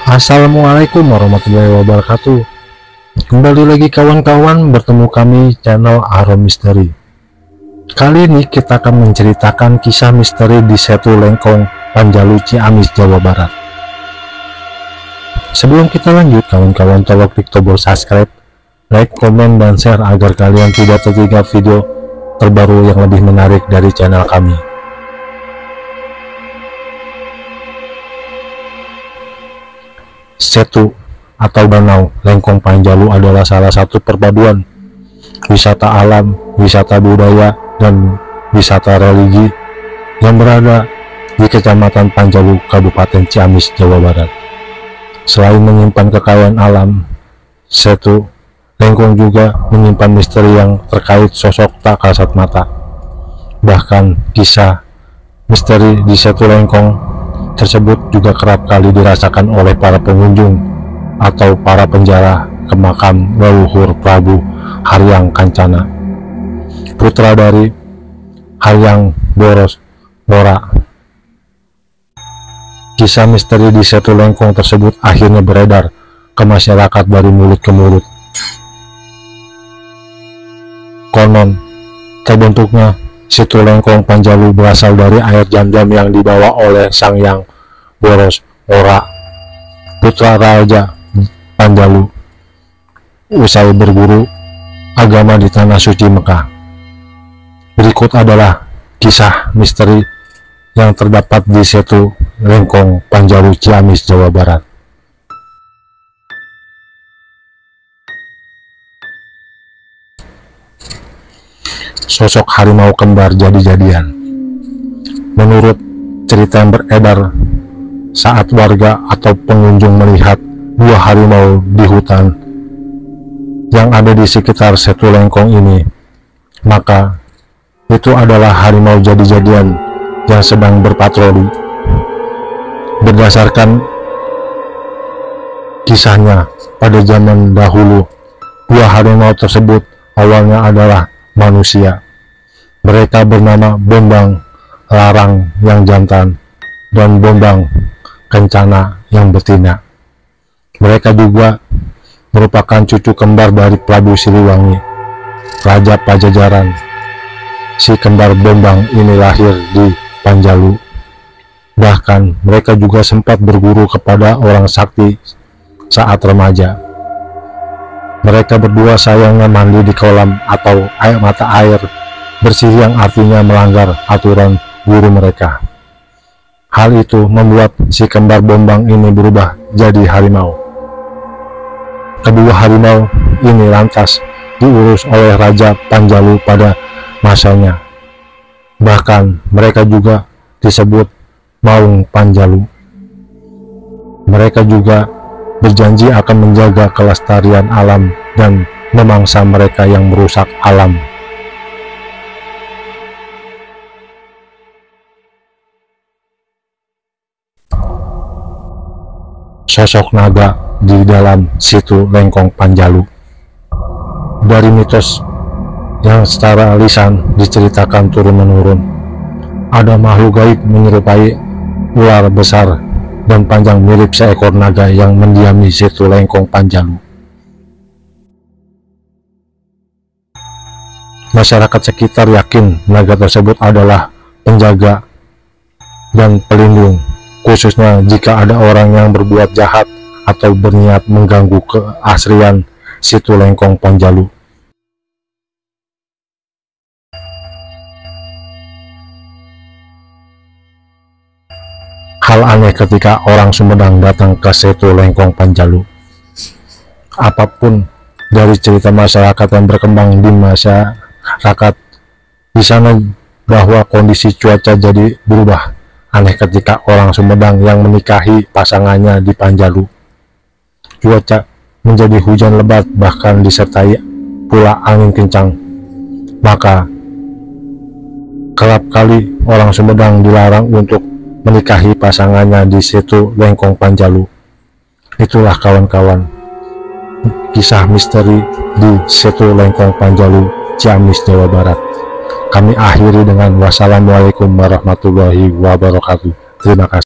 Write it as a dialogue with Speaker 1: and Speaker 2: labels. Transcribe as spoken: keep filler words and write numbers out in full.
Speaker 1: Assalamualaikum warahmatullahi wabarakatuh. Kembali lagi kawan-kawan, bertemu kami channel Arum Misteri. Kali ini kita akan menceritakan kisah misteri di Setu Lengkong, Panjalu, Ciamis, Jawa Barat. Sebelum kita lanjut, kawan-kawan tolong klik tombol subscribe, like, komen, dan share agar kalian tidak tertinggal video terbaru yang lebih menarik dari channel kami. Setu atau Danau Lengkong Panjalu adalah salah satu perpaduan wisata alam, wisata budaya, dan wisata religi yang berada di Kecamatan Panjalu, Kabupaten Ciamis, Jawa Barat. Selain menyimpan kekayaan alam, Setu Lengkong juga menyimpan misteri yang terkait sosok tak kasat mata. Bahkan kisah misteri di Setu Lengkong tersebut juga kerap kali dirasakan oleh para pengunjung atau para penjara ke makam leluhur Prabu Haryang Kancana, putra dari Haryang Boros Bora. Kisah misteri di Setu Lengkong tersebut akhirnya beredar ke masyarakat dari mulut ke mulut. Konon terbentuknya Setu Lengkong Panjalu berasal dari air jam-jam yang dibawa oleh Sang Hyang Boros Ora, putra Raja Panjalu, usai berguru agama di Tanah Suci Mekah. Berikut adalah kisah misteri yang terdapat di Setu Lengkong Panjalu, Ciamis, Jawa Barat. Sosok harimau kembar jadi-jadian. Menurut cerita yang beredar, saat warga atau pengunjung melihat dua harimau di hutan yang ada di sekitar Setu Lengkong ini, maka itu adalah harimau jadi-jadian yang sedang berpatroli. Berdasarkan kisahnya, pada zaman dahulu dua harimau tersebut awalnya adalah manusia. Mereka bernama Bombang Larang yang jantan dan Bombang Kencana yang betina. Mereka juga merupakan cucu kembar dari Prabu Siliwangi, Raja Pajajaran. Si kembar Bombang ini lahir di Panjalu. Bahkan mereka juga sempat berguru kepada orang sakti saat remaja. Mereka berdua sayangnya mandi di kolam atau air mata air bersih yang artinya melanggar aturan guru mereka. Hal itu membuat si kembar Bombang ini berubah jadi harimau. Kedua harimau ini lantas diurus oleh Raja Panjalu pada masanya. Bahkan mereka juga disebut Maung Panjalu. Mereka juga berjanji akan menjaga kelestarian alam dan memangsa mereka yang merusak alam. Sosok naga di dalam Setu Lengkong Panjalu. Dari mitos yang secara lisan diceritakan turun-menurun, ada makhluk gaib menyerupai ular besar dan panjang mirip seekor naga yang mendiami Setu Lengkong Panjalu. Masyarakat sekitar yakin naga tersebut adalah penjaga dan pelindung, khususnya jika ada orang yang berbuat jahat atau berniat mengganggu keasrian Setu Lengkong Panjalu. Hal aneh ketika orang Sumedang datang ke Setu Lengkong Panjalu. Apapun dari cerita masyarakat yang berkembang di masyarakat di sana, bahwa kondisi cuaca jadi berubah aneh ketika orang Sumedang yang menikahi pasangannya di Panjalu. Cuaca menjadi hujan lebat, bahkan disertai pula angin kencang. Maka kerap kali orang Sumedang dilarang untuk menikahi pasangannya di Setu Lengkong Panjalu. Itulah kawan-kawan kisah misteri di Setu Lengkong Panjalu, Ciamis, Jawa Barat. Kami akhiri dengan wassalamualaikum warahmatullahi wabarakatuh. Terima kasih.